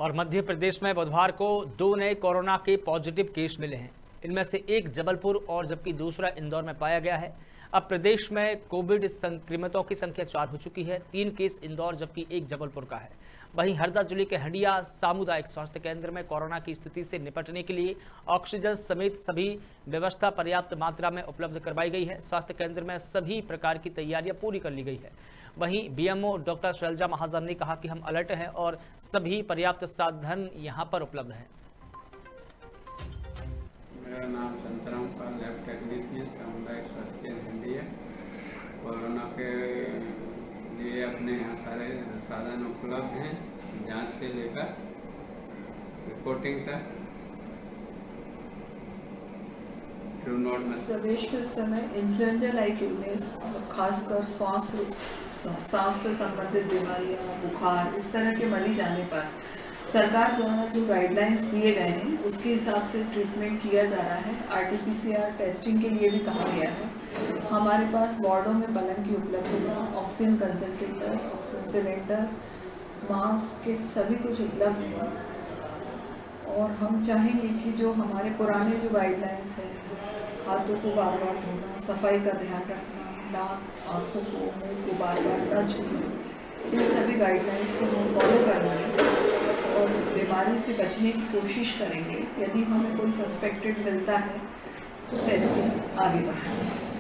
और मध्य प्रदेश में बुधवार को 2 नए कोरोना के पॉजिटिव केस मिले हैं। इनमें से एक जबलपुर और जबकि दूसरा इंदौर में पाया गया है। अब प्रदेश में कोविड संक्रमितों की संख्या 4 हो चुकी है। 3 केस इंदौर जबकि एक जबलपुर का है। वहीं हरदा जिले के हंडिया सामुदायिक स्वास्थ्य केंद्र में कोरोना की स्थिति से निपटने के लिए ऑक्सीजन समेत सभी व्यवस्था पर्याप्त मात्रा में उपलब्ध करवाई गई है। स्वास्थ्य केंद्र में सभी प्रकार की तैयारियां पूरी कर ली गई है। वहीं बीएमओ डॉक्टर शैलजा महाजन ने कहा कि हम अलर्ट हैं और सभी पर्याप्त साधन यहां पर उपलब्ध हैं। मेरा नाम संतराम पाल, लैब टेक्नीशियन, सामुदायिक स्वास्थ्य केंद्र हंडिया। कोरोना के लिए अपने यहाँ सारे साधन उपलब्ध हैं, जांच से लेकर रिपोर्टिंग तक। प्रदेश में इस समय इन्फ्लुएंजा लाइक इलनेस, खासकर सांस से संबंधित बीमारियां, बुखार, इस तरह के मरीज आने पर सरकार द्वारा जो गाइडलाइंस दिए गए हैं उसके हिसाब से ट्रीटमेंट किया जा रहा है। RT-PCR टेस्टिंग के लिए भी कहा गया है। हमारे पास वार्डों में पलंग की उपलब्धता, oxygen concentrator, oxygen cylinder, mask, kit सभी कुछ उपलब्ध है। और हम चाहेंगे कि जो हमारे पुराने जो गाइडलाइंस हैं, हाथों को बार बार धोना, सफाई का ध्यान रखना, नाक, आँखों को, मुँह को बार बार न छूना, इन सभी गाइडलाइंस को हम फॉलो करेंगे और बीमारी से बचने की कोशिश करेंगे। यदि हमें कोई सस्पेक्टेड मिलता है तो टेस्टिंग आगे बढ़ाएंगे।